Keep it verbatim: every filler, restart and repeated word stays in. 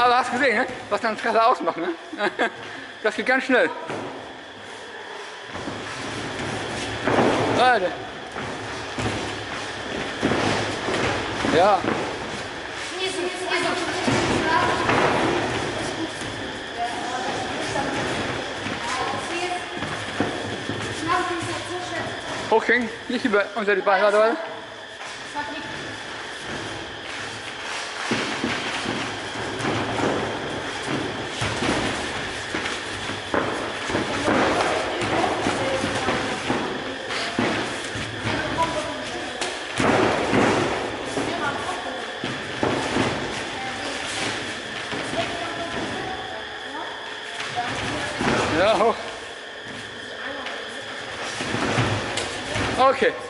aber hast gesehen, ne? Was dann Treffer ausmacht. Ne? Das geht ganz schnell. Warte. Ja. Hochhängen, nicht über unter die Beine, warte, warte. Ja, hoch. Okay.